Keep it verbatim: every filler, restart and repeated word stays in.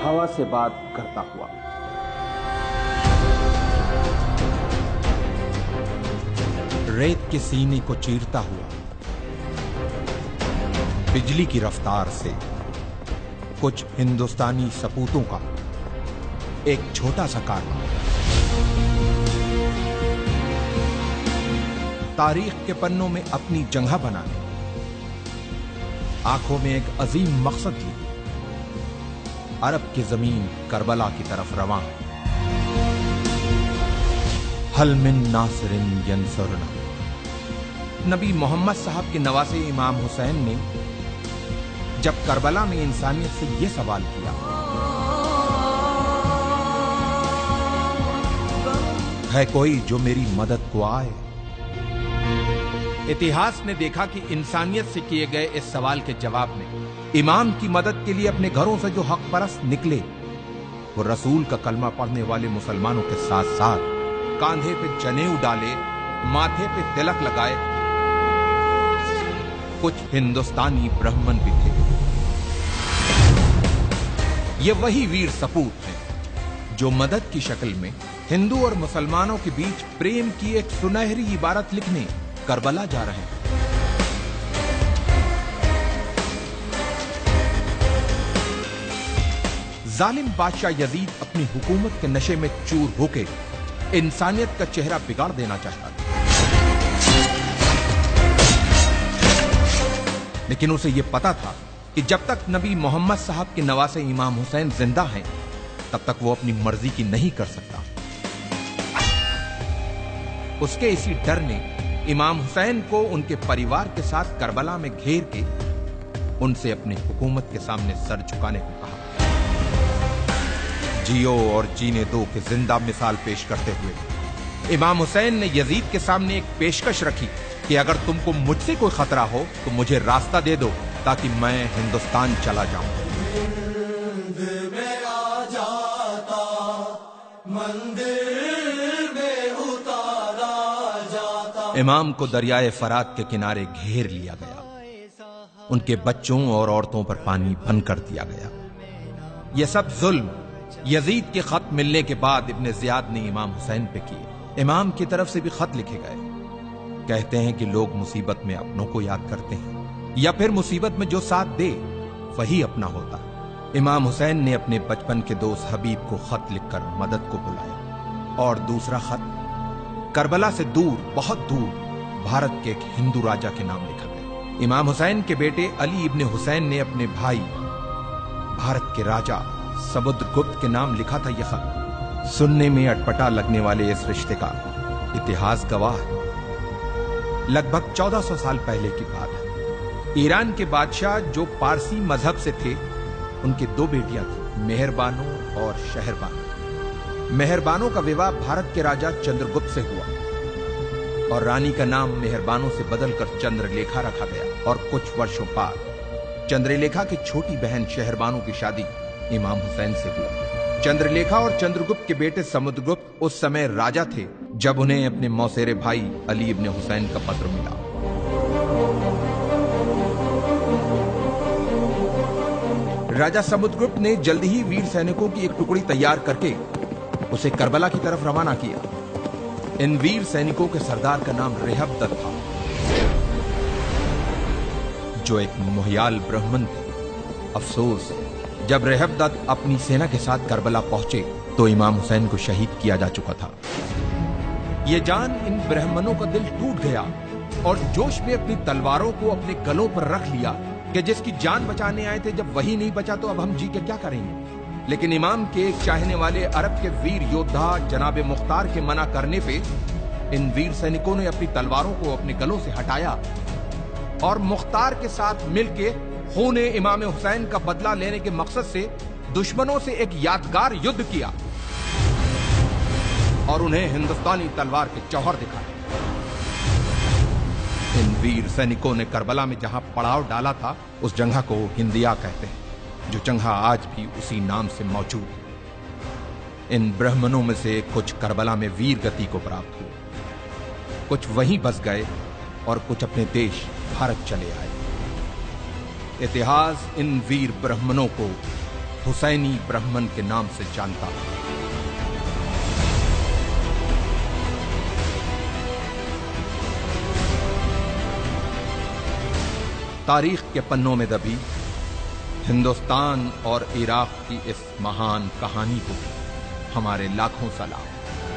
हवा से बात करता हुआ। रेत के सीने को चीरता हुआ, बिजली की रफ्तार से कुछ हिंदुस्तानी सपूतों का एक छोटा सा कारनामा तारीख के पन्नों में अपनी जगह बनाने, आंखों में एक अजीम मकसद लिए अरब की जमीन करबला की तरफ रवां है। हल मिन नासिरिन यंसुरना। नबी मोहम्मद साहब के नवासे इमाम हुसैन ने जब करबला में इंसानियत से यह सवाल किया, है कोई जो मेरी मदद को आए? इतिहास ने देखा कि इंसानियत से किए गए इस सवाल के जवाब में इमाम की मदद के लिए अपने घरों से जो हक परस्त निकले, वो रसूल का कलमा पढ़ने वाले मुसलमानों के साथ साथ कांधे पे जनेऊ डाले, माथे पे तिलक लगाए कुछ हिंदुस्तानी ब्राह्मण भी थे। ये वही वीर सपूत हैं जो मदद की शक्ल में हिंदू और मुसलमानों के बीच प्रेम की एक सुनहरी इबारत लिखने करबला जा रहे हैं। जालिम बादशाह यजीद अपनी हुकूमत के नशे में चूर होके इंसानियत का चेहरा बिगाड़ देना चाहता था, लेकिन उसे यह पता था कि जब तक नबी मोहम्मद साहब के नवासे इमाम हुसैन जिंदा हैं, तब तक वो अपनी मर्जी की नहीं कर सकता। उसके इसी डर ने इमाम हुसैन को उनके परिवार के साथ करबला में घेर के उनसे अपनी हुकूमत के सामने सर झुकाने को कहा। जियो और जीने दो की जिंदा मिसाल पेश करते हुए इमाम हुसैन ने यजीद के सामने एक पेशकश रखी कि अगर तुमको मुझसे कोई खतरा हो तो मुझे रास्ता दे दो ताकि मैं हिंदुस्तान चला जाऊं। में आ जाता, मंदिर में उतारा जाता। इमाम को दरियाए फरात के किनारे घेर लिया गया, उनके बच्चों और औरतों पर पानी बंद कर दिया गया। यह सब जुल्म यजीद के खत मिलने के बाद इब्ने जियाद ने इमाम हुसैन पे किए। इमाम की तरफ से भी खत लिखे गए। कहते हैं कि लोग मुसीबत में अपनों को याद करते हैं या फिर मुसीबत में जो साथ दे वही अपना होता है। इमाम हुसैन ने अपने बचपन के दोस्त हबीब को खत लिखकर मदद को बुलाया और दूसरा खत करबला से दूर, बहुत दूर भारत के एक हिंदू राजा के नाम लिखा गया। इमाम हुसैन के बेटे अली इब्ने हुसैन ने अपने भाई भारत के राजा समुद्रगुप्त के नाम लिखा था यह खत। सुनने में अटपटा लगने वाले इस रिश्ते का इतिहास गवाह है। लगभग चौदह सौ साल पहले की बात है। ईरान के बादशाह जो पारसी मजहब से थे, उनकी दो बेटियां थी, मेहरबानो और शहरबानो। मेहरबानो का विवाह भारत के राजा चंद्रगुप्त से हुआ और रानी का नाम मेहरबानो से बदलकर चंद्रलेखा रखा गया। और कुछ वर्षों बाद चंद्रलेखा की छोटी बहन शहरबानो की शादी इमाम हुसैन से हुई। चंद्रलेखा और चंद्रगुप्त के बेटे समुद्रगुप्त उस समय राजा थे जब उन्हें अपने मौसेरे भाई अली इब्ने हुसैन का पत्र मिला। राजा समुद्रगुप्त ने जल्द ही वीर सैनिकों की एक टुकड़ी तैयार करके उसे करबला की तरफ रवाना किया। इन वीर सैनिकों के सरदार का नाम रेहबदत था, जो एक मोहियाल ब्राह्मण थे। अफसोस, जब रेहबदत अपनी सेना के साथ करबला पहुंचे तो इमाम हुसैन को शहीद किया जा चुका था। यह जान इन ब्राह्मणों का दिल टूट गया और जोश में अपनी तलवारों को अपने गलों पर रख लिया कि जिसकी जान बचाने आए थे, जब वही नहीं बचा तो अब हम जी के क्या करेंगे। लेकिन इमाम के एक चाहने वाले अरब के वीर योद्धा जनाबे मुख्तार के मना करने पे इन वीर सैनिकों ने अपनी तलवारों को अपने गलों से हटाया और मुख्तार के साथ मिलके खून इमाम हुसैन का बदला लेने के मकसद से दुश्मनों से एक यादगार युद्ध किया और उन्हें हिंदुस्तानी तलवार के जौहर दिखाए। इन वीर सैनिकों ने करबला में जहां पड़ाव डाला था, उस जगह को हिंदिया कहते हैं, जो जगह आज भी उसी नाम से मौजूद है। इन ब्राह्मणों में से कुछ करबला में वीर गति को प्राप्त हुए, कुछ वहीं बस गए और कुछ अपने देश भारत चले आए। इतिहास इन वीर ब्राह्मणों को हुसैनी ब्राह्मण के नाम से जानता था। तारीख के पन्नों में दबी हिंदुस्तान और इराक की इस महान कहानी को हमारे लाखों सलाम।